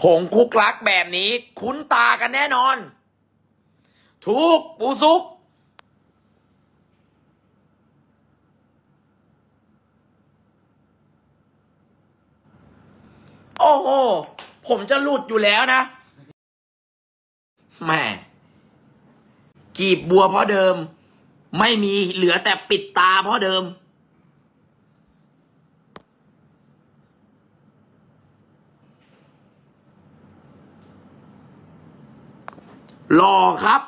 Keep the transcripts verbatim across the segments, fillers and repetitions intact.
ผงคุกลักแบบนี้คุ้นตากันแน่นอนถูกปูซุกโอ้โหผมจะหลุดอยู่แล้วนะแม่กีบบัวเพราะเดิมไม่มีเหลือแต่ปิดตาเพราะเดิมหล่อครับ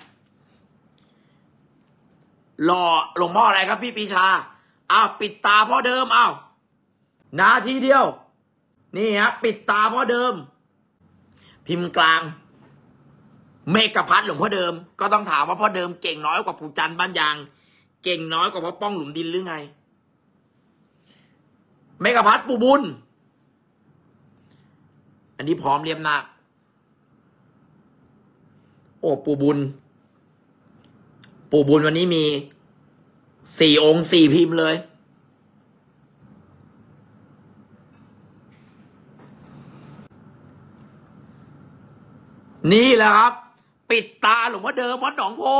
หล่อหลวงพ่ออะไรครับพี่ปีชาอ้าวปิดตาเพราะเดิมอ้าวนาทีเดียวนี่ฮะปิดตาเพราะเดิมพิมพ์กลางเมกะพัดหลวงพ่อเดิมก็ต้องถามว่าพ่อเดิมเก่งน้อยกว่าปู่จันบ้านยางเก่งน้อยกว่าพ่อป้องหลุมดินหรือไงเมกะพัดปู่บุญอันนี้พร้อมเรียมนาคโอ้ปู่บุญปู่บุญวันนี้มีสี่องค์สี่พิมพ์เลยนี่แหละครับปิดตาหลวงพ่อเดิมวัดหนองโพ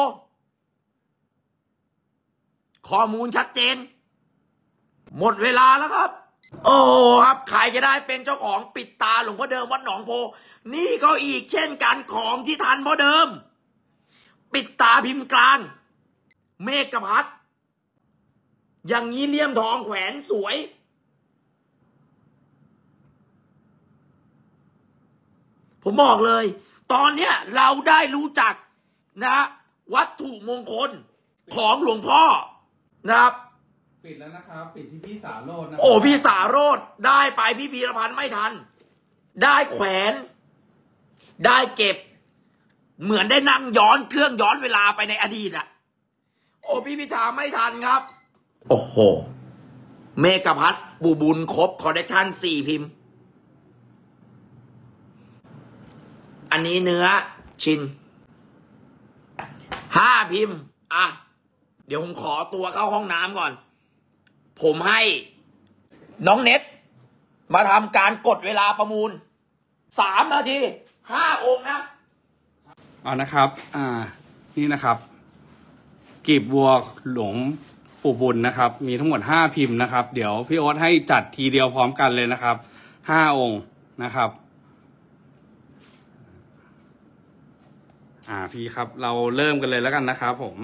ข้อมูลชัดเจนหมดเวลาแล้วครับโอ้ครับใครจะได้เป็นเจ้าของปิดตาหลวงพ่อเดิมวัดหนองโพนี่ก็อีกเช่นกันของที่ทันพ่อเดิมปิดตาพิมพ์กลางเมฆพัดอย่างนี้เลี่ยมทองแขวนสวยผมบอกเลยตอนเนี้ยเราได้รู้จักนะวัตถุมงคลของหลวงพ่อนะครับปิดแล้วนะครับปิดที่พี่สาโรจน์นะโอ้พี่สาโรจน์ได้ไปพี่พีรพันธ์ไม่ทันได้แขวนได้เก็บเหมือนได้นั่งย้อนเครื่องย้อนเวลาไปในอดีตอะโอ้พี่พิชาไม่ทันครับโอ้โหเมกะพัดบูบุญครบคอลเลคชันสี่พิมพ์อันนี้เนื้อชิ้นห้าพิมพ์อ่ะเดี๋ยวผมขอตัวเข้าห้องน้ำก่อนผมให้น้องเน็ตมาทำการกดเวลาประมูลสามนาทีห้าองค์นะเอานะครับอ่านี่นะครับกีบบัวหลวงปู่บุญนะครับมีทั้งหมดห้าพิมพ์นะครับเดี๋ยวพี่โอ๊ตให้จัดทีเดียวพร้อมกันเลยนะครับห้าองค์นะครับอ่าพี่ครับเราเริ่มกันเลยแล้วกันนะครับผม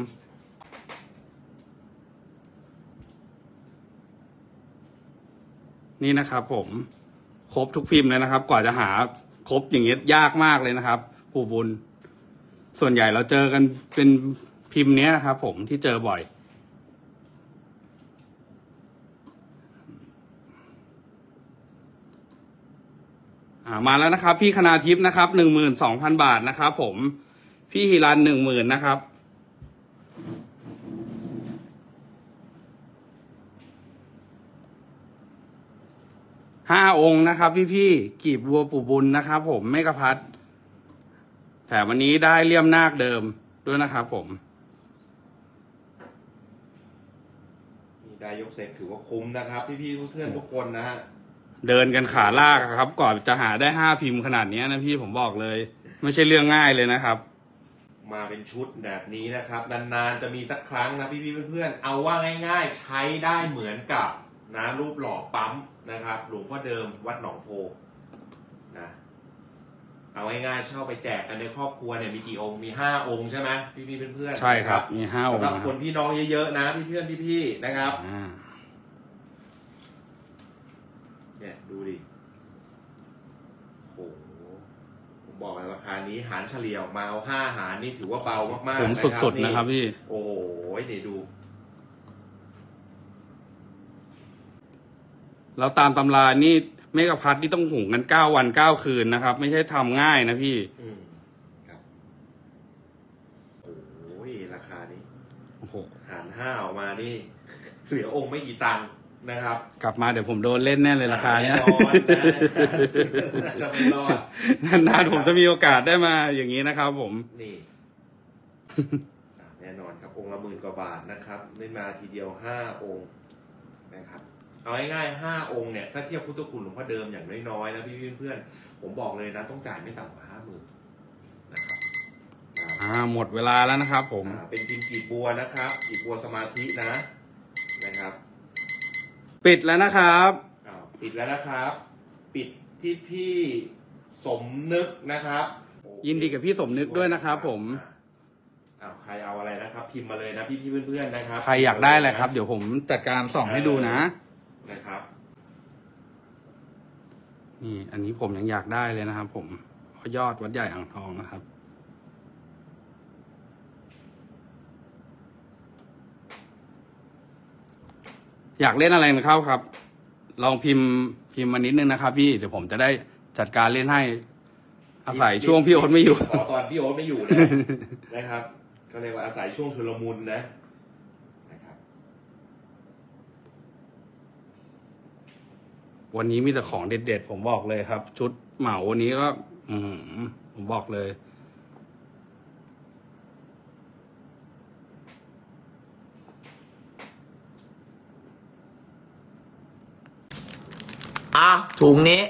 นี่นะครับผมครบทุกพิมพ์เลยนะครับกว่าจะหาครบอย่างเงี้ยยากมากเลยนะครับปู่บุญส่วนใหญ่เราเจอกันเป็นพิมพ์นี้นะครับผมที่เจอบ่อยอ่ามาแล้วนะครับพี่คณาทิพย์นะครับหนึ่งหมื่นสองพันบาทนะครับผมพี่ฮิรันหนึ่งหมื่นนะครับห้าองค์นะครับพี่พี่กีบบัวปู่บุญนะครับผมเมกะพัดแถมวันนี้ได้เลี่ยมนาคเดิมด้วยนะครับผมได้ยกเซตถือว่าคุ้มนะครับพี่ๆเพื่อนๆทุกคนนะฮะเดินกันขาลากครับก่อนจะหาได้ห้าพิมพ์ขนาดนี้นะพี่ผมบอกเลยไม่ใช่เรื่องง่ายเลยนะครับมาเป็นชุดแบบนี้นะครับนานๆจะมีสักครั้งนะพี่ๆเพื่อนๆเอาว่าง่ายๆใช้ได้เหมือนกับนะรูปหล่อปั๊มนะครับหลวงพ่อเดิมวัดหนองโพนะเอาง่ายๆเช่าไปแจกกันในครอบครัวเนี่ยมีกี่องค์มีห้าองค์ใช่ไหมพี่ๆเพื่อนๆใช่ครับมีห้าองค์สำหรับคนพี่น้องเยอะๆนะพี่เพื่อนพี่ๆนะครับเนี่ยดูดิโอ้โหผมบอกเลยราคานี้หารเฉลี่ยออกมาเอาห้าหารนี่ถือว่าเบามากๆผมสุดๆนะครับพี่โอ้โหนี่ดูแล้วตามตำรานี่เมกะพัดที่ต้องหุงกันเก้าวันเก้าคืนนะครับไม่ใช่ทำง่ายนะพี่อืมครับโอ้ยราคานี้โอ้โหหารห้าออกมานี่เหลือองค์ไม่กี่ตังค์นะครับกลับมาเดี๋ยวผมโดนเล่นแน่เลยราคาเนี้ยจะไม่รอดนานๆผมจะมีโอกาสได้มาอย่างนี้นะครับผมนี่แน่นอนครับองค์ละหมื่นกว่าบาทนะครับไม่มาทีเดียวห้าองค์นะครับเเอาง่ายๆห้าองค์เนี่ยถ้าเทียบพุทธคุณหลวงพ่อเดิมอย่างน้อยๆนะพี่เพื่อนๆผมบอกเลยนะต้องจ่ายไม่ต่ำกว่าห้าหมื่นนะครับอ่าหมดเวลาแล้วนะครับผมอ่าเป็นพิมพ์กีบบัวนะครับกีบบัวสมาธินะนะครับปิดแล้วนะครับอ้าวปิดแล้วนะครับ ปิดที่พี่สมนึกนะครับยินดีกับพี่สมนึกด้วยนะครับผมอ้าวใครเอาอะไรนะครับ พิมพ์มาเลยนะพี่พี่เพื่อนๆนะครับใครอยากได้อะไรครับ เดี๋ยวผมจัดการส่องให้ดูนะนะครับนี่อันนี้ผมยังอยากได้เลยนะครับผมเพราะยอดวัดใหญ่อ่างทองนะครับ อยากเล่นอะไรกันเข้าครับ ลองพิมพ์พิมพ์มานิดนึงนะครับ พี่เดี๋ยวผมจะได้จัดการเล่นให้ อาศัยช่วงพี่โอ๊ตไม่อยู่ขอตอนพี่โอ๊ตไม่อยู่นะ นะครับก็เรียกว่าอาศัยช่วงชุลมุนนะนะครับวันนี้มีแต่ของเด็ดๆผมบอกเลยครับ ชุดเหมาวันนี้ก็ อืมผมบอกเลยอ่ะถุงนี้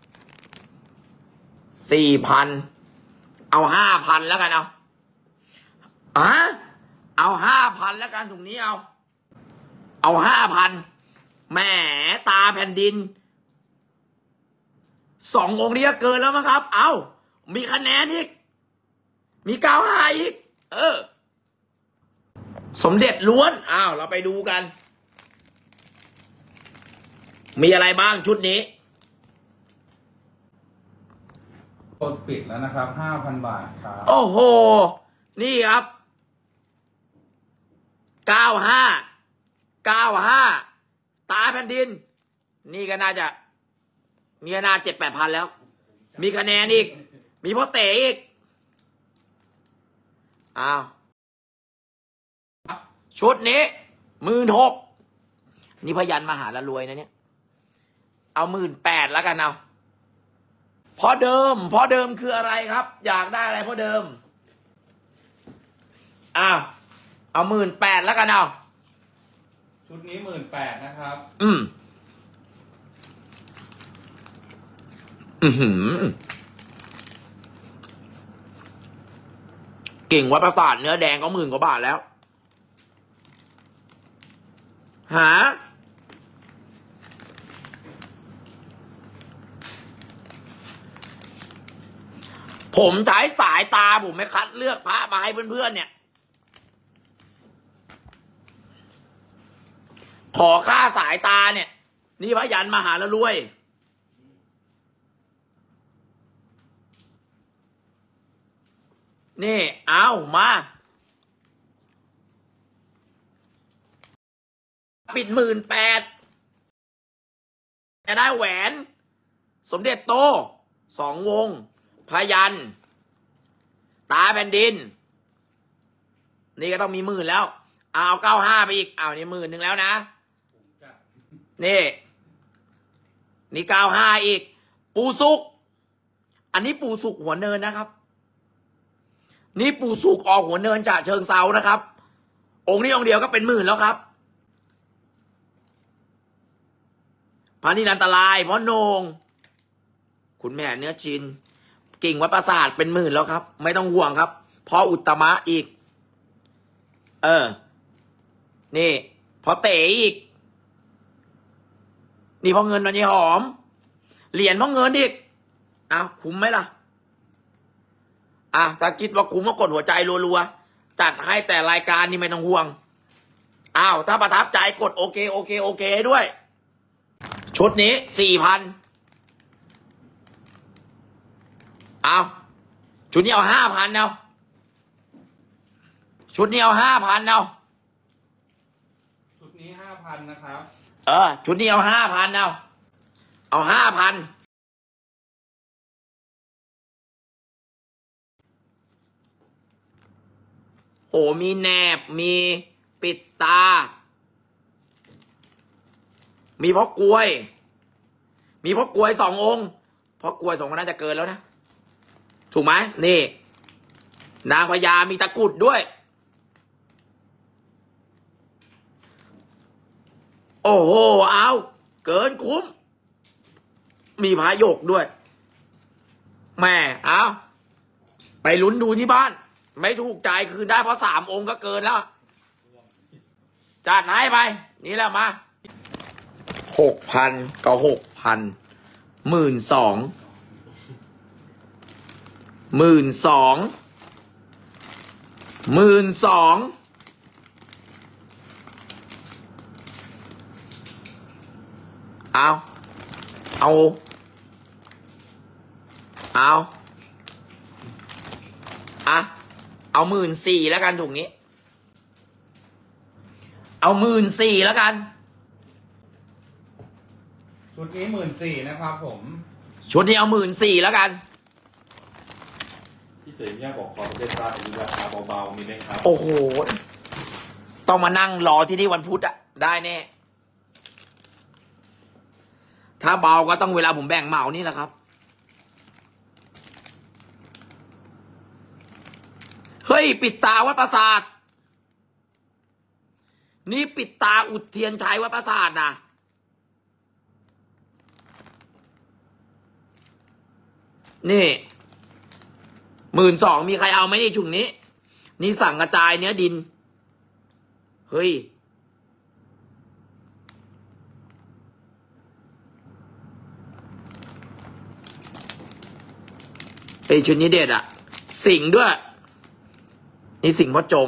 สี่พันเอาห้าพันแล้วกันเอาอ่ะเอาห้าพันแล้วกันถุงนี้เอา เอาห้าพันแหมตาแผ่นดินสององค์นี้ก็เกินแล้วมั้งครับ เอามีคะแนนอีก มีเก้าห้าอีก เออ สมเด็จล้วนอ้าวเราไปดูกัน มีอะไรบ้างชุดนี้กดปิดแล้วนะครับห้าพันบาทครับโอ้โห นี่ครับ เก้าห้า เก้าห้า ตาแผ่นดิน นี่ก็น่าจะ มีขนาดเจ็ดแปดพันแล้ว มีคะแนนอีก มีพ่อเต๋อีก อ้าว ชุดนี้หมื่นหก นี่พยันมหาละรวยนะเนี่ย เอาหมื่นแปดแล้วกันเอาพอเดิมพอเดิมคืออะไรครับ อยากได้อะไรพอเดิมอ้าวเอาหมื่นแปดแล้วกันเอาชุดนี้หมื่นแปดนะครับอืมอือหือเก่งวัดประสาทเนื้อแดงก็หมื่นกว่าบาทแล้ว หาผมใช้สายตาผมไม่คัดเลือกพระมาให้เพื่อนๆเนี่ย ขอค่าสายตาเนี่ย นี่พยันมหาละรวย นี่ เอามา ปิดหมื่นแปดจะได้แหวน สมเด็จโตสองวงพยันตาแผ่นดิน นี่ก็ต้องมีหมื่นแล้ว เอาเก้าห้าไปอีกเอานี่หมื่นหนึ่งแล้วนะ นี่ นี่เก้าห้าอีก ปูสุก อันนี้ปูสุกหัวเนินนะครับ นี่ปูสุกออกหัวเนินจากเชิงเซานะครับ องค์นี้องค์เดียวก็เป็นหมื่นแล้วครับพระนี่อันตรายเพราะโหนงคุณแม่เนื้อจินกิ่งวัดประสาทเป็นหมื่นแล้วครับ ไม่ต้องห่วงครับพออุตตมะอีก เออ นี่พอเต๋อีก นี่พอเงินวันนี้หอม เหรียญพอเงินอีกอ้าวคุ้มไหมล่ะอ่ะถ้าคิดว่าคุ้มก็กดหัวใจรัวๆจัดให้แต่รายการนี่ไม่ต้องห่วงอ้าวถ้าประทับใจกดโอเคโอเคโอเคด้วย ชุดนี้สี่พันเอาชุดนี้เอาห้าพันเอาชุดนี้เอาห้าพันเอาชุดนี้ห้าพันนะครับเออชุดนี้เอาห้าพันเอาเอาห้าพันโอ้มีแหนบมีปิดตา มีพ่อกลวย มีพ่อกลวยสององค์พ่อกลวยสองคนน่าจะเกินแล้วนะถูกไหมนี่นางพญามีตะกรุดด้วยโอ้โหเอาเกินคุ้ม มีพายกด้วยแม่เอาไปลุ้นดูที่บ้าน ไม่ถูกใจคืนได้เพราะสามองค์ก็เกินแล้วจัดให้ไปนี่แหละมาหกพันก็หกพันหมื่นสองหมื่นสองหมื่นสองเอาเอาเอาอะเอาหมื่นสี่แล้วกันถุงนี้เอาหมื่นสี่แล้วกันชุดนี้หมื่นสี่นะครับผมชุดนี้เอาหมื่นสี่แล้วกันพี่เสรีย่าบอกขอเป็นตาดูราคาเบาๆมีไหมครับโอ้โห ต้องมานั่งรอที่นี่วันพุธอะได้แน่ ถ้าเบาก็ต้องเวลาผมแบ่งเหมานี่แหละครับ เฮ้ย ปิดตาวัดปราสาท นี่ปิดตาอุดเทียนชัยวัดปราสาทนะนี่หมื่นสองมีใครเอาไหมนี่ชุดนี้ นี่สั่งกระจายเนื้อดิน เฮ้ยไอชุดนี้เด็ดอะสิงด้วย นี่สิงพ่อจง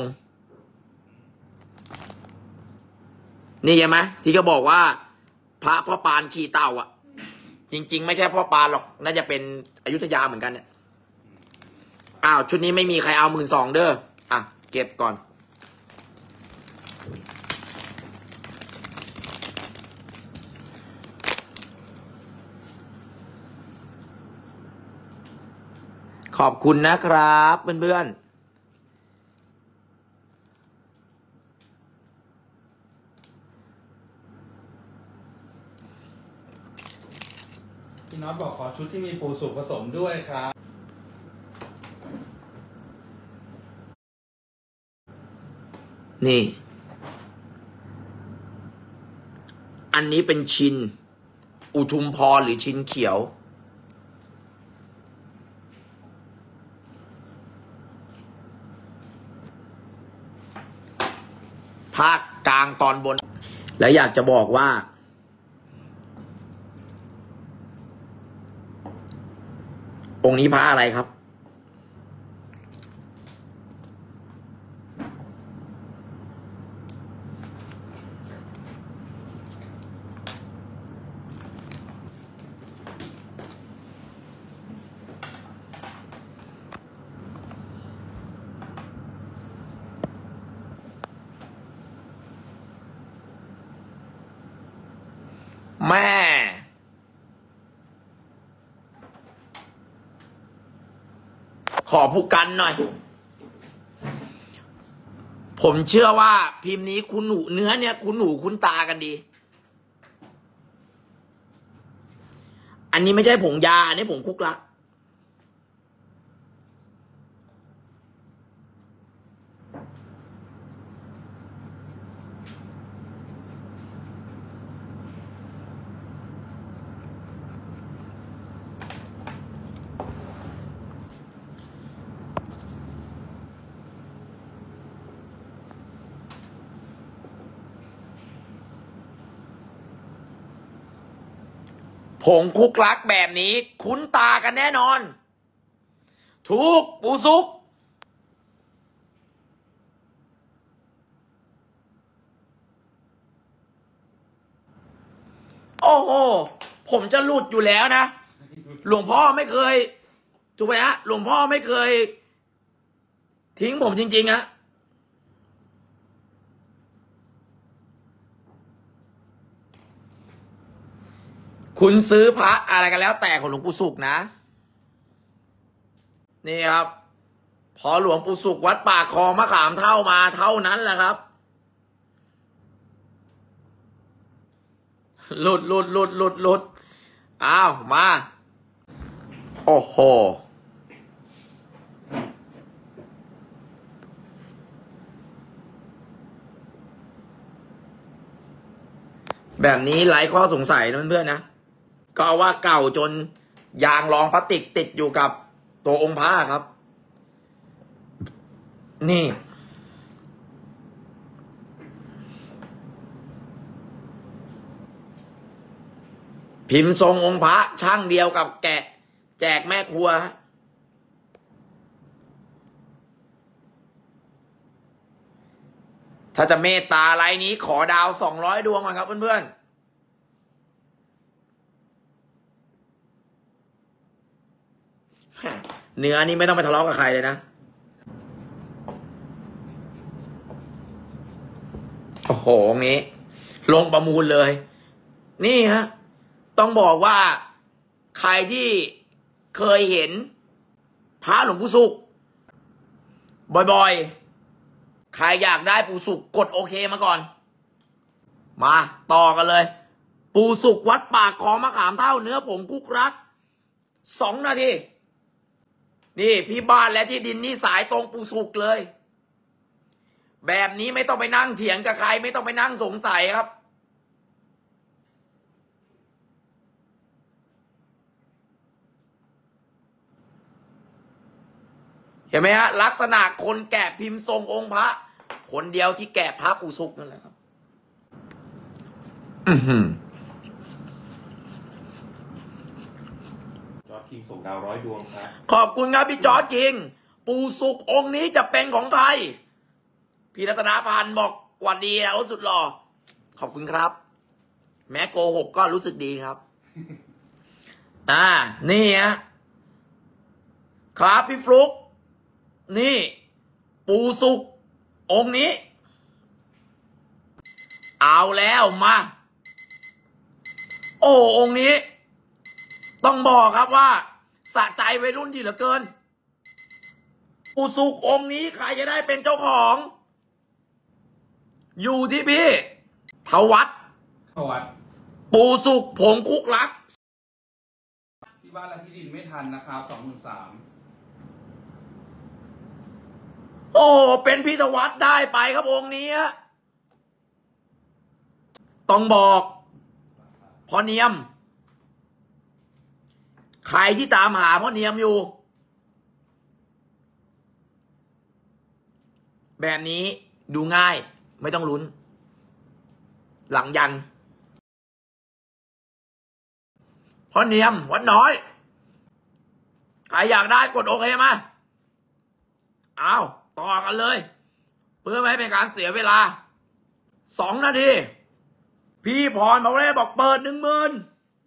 นี่ใช่ไหมที่เขาบอกว่า พระพ่อปานขี่เต่าอะจริงๆไม่ใช่พ่อปานหรอกน่าจะเป็นอยุธยาเหมือนกันเนี่ยอ้าวชุดนี้ไม่มีใครเอาหมื่นสองเด้ออ่ะเก็บก่อนขอบคุณนะครับเพื่อนๆพี่น็อตบอกขอชุดที่มีปูสุกผสมด้วยครับนี่อันนี้เป็นชินอุทุมพรหรือชินเขียวภาคกลางตอนบนแล้วอยากจะบอกว่าองค์นี้พระอะไรครับแม่ขอผู้กันหน่อยผมเชื่อว่าพิมพ์นี้คุณหนูเนื้อเนี่ยคุณหนูคุณตากันดีอันนี้ไม่ใช่ผงยาอันนี้ผงคุกละผงคุกลักแบบนี้คุ้นตากันแน่นอนถูกปูซุกโอ้โหผมจะหลุดอยู่แล้วนะหลวงพ่อไม่เคยถูกไหมฮะหลวงพ่อไม่เคยทิ้งผมจริงๆฮะคุณซื้อพระอะไรกันแล้วแต่ของหลวงปู่สุขนะนี่ครับพอหลวงปู่สุขวัดปากคลองมะขามเท่ามาเท่านั้นแหละครับหลุดหลุดหลุดหลุดหลุดอ้าวมาโอ้โหแบแบบนี้ไร้ข้อสงสัยนะเพื่อนๆนะก็เอาว่าเก่าจนยางรองพลาสติกติดอยู่กับตัวองค์พระครับนี่พิมพ์ทรงองค์พระช่างเดียวกับแกะแจกแม่ครัวถ้าจะเมตตาไลน์นี้ขอดาวสองร้อยดวงก่อนครับเพื่อนๆเนื้อนี้ไม่ต้องไปทะเลาะกับใครเลยนะโอ้โหงี้ลงประมูลเลยนี่ฮะต้องบอกว่าใครที่เคยเห็นพระหลวงปู่ศุกร์บ่อยๆใครอยากได้ปู่ศุกร์กดโอเคมาก่อนมาต่อกันเลยปู่ศุกร์วัดปากคลองมะขามเท่าเนื้อผงคุกรักสองนาทีนี่พี่บ้านและที่ดินนี่สายตรงปู่ศุกร์เลยแบบนี้ไม่ต้องไปนั่งเถียงกับใครไม่ต้องไปนั่งสงสัยครับเห็นไหมฮะลักษณะคนแกะพิมพ์ทรงองค์พระคนเดียวที่แกะพระปู่ศุกร์นั่นแหละครับอือหือจอร์จคิงส่งดาวร้อยดวงครับขอบคุณครับพี่จอร์จคิงปู่ศุกร์องค์นี้จะเป็นของใครพี่รัตนาพันธ์บอกหวัดดีแล้วสุดหล่อขอบคุณครับแม้โกหกก็รู้สึกดีครับอ่านี่ฮะครับพี่ฟลุ๊กนี่ปู่ศุกร์องค์นี้เอาแล้วมาโอ้องค์นี้ต้องบอกครับว่าสะใจวัยรุ่นที่เหลือเกินปู่ศุกร์องค์นี้ใครจะได้เป็นเจ้าของอยู่ที่พี่ทวัดทวัดปู่ศุกร์ผงคุกรักที่บ้านและที่ดินไม่ทันนะครับสองหมื่นสามโอ้เป็นพิทวัฒน์ได้ไปครับองค์นี้ต้องบอกพ่อเนียมใครที่ตามหาพ่อเนียมอยู่แบบนี้ดูง่ายไม่ต้องลุ้นหลังยันพ่อเนียมวัดน้อยใครอยากได้กดโอเคมาเอาต่อกันเลยเพื่อไม่ให้เป็นการเสียเวลาสองนาทีพี่พรมาเร่บอกเปิดหนึ่งหมื่น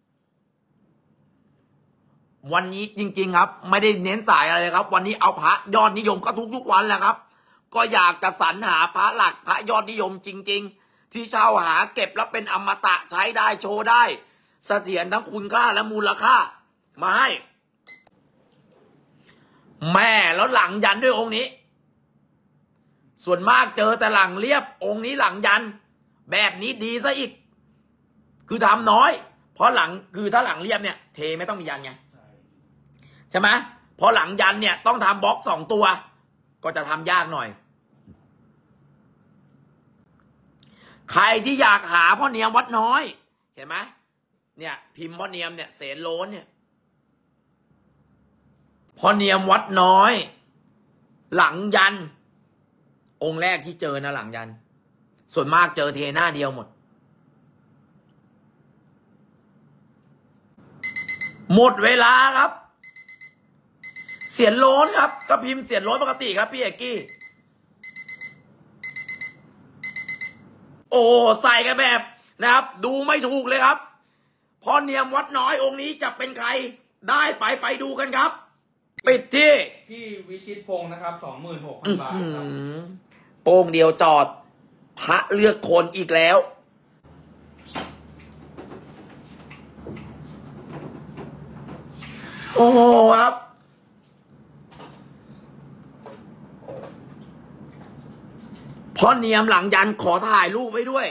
วันนี้จริงๆครับไม่ได้เน้นสายอะไรเลยครับวันนี้เอาพระยอดนิยมก็ทุกทุกวันแหละครับก็อยากจะสรรหาพระหลักพระยอดนิยมจริงๆที่เช่าหาเก็บแล้วเป็นอมตะใช้ได้โชว์ได้เสถียรทั้งคุณค่าและมูลค่ามาให้แม่แล้วหลังยันด้วยองค์นี้ส่วนมากเจอแต่หลังเรียบองค์นี้หลังยันแบบนี้ดีซะอีกคือทำน้อยเพราะหลังคือถ้าหลังเรียบเนี่ยเทไม่ต้องมียันไงใช่ไหมพอหลังยันเนี่ยต้องทำบล็อกสองตัวก็จะทำยากหน่อยใครที่อยากหาพ่อเนียมวัดน้อยเห็นไหมเนี่ยพิมพ์พ่อเนียมเนี่ยเสนโลนเนี่ยพ่อเนียมวัดน้อยหลังยันองค์แรกที่เจอนะหลังยันส่วนมากเจอเทหน้าเดียวหมดหมดเวลาครับเสียนโล้นครับก็พิมพ์เสียนโล้นปกติครับพี่เอกกี้โอ้ใส่กันแบบนะครับดูไม่ถูกเลยครับพ่อเนียมวัดน้อยองค์นี้จะเป็นใครได้ไปไปดูกันครับปิดที่พี่วิชิตพงศ์นะครับสองหมื่นหกพันบาทครับโป้งเดียวจอดพระเลือกคนอีกแล้วโอ้ครับพ่อเนียมหลังยันขอถ่ายรูปไว้ด้วย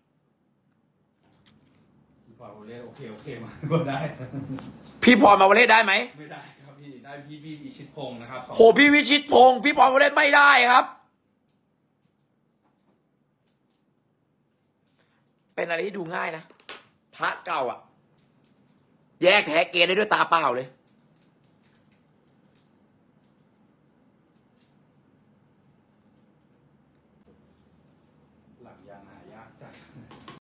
พี่พรมาเล่นโอเคโอเคมาก็ได้พี่พรมาเล่นได้ไหมไม่ได้ครับพี่ได้พี่พี่วิชิตพงศ์นะครับโหพี่วิชิตพงศ์พี่พรมาเล่นไม่ได้ครับเป็นอะไรที่ดูง่ายนะพระเก่าอ่ะ แยกแท้เกณฑ์ได้ด้วยตาเปล่าเลย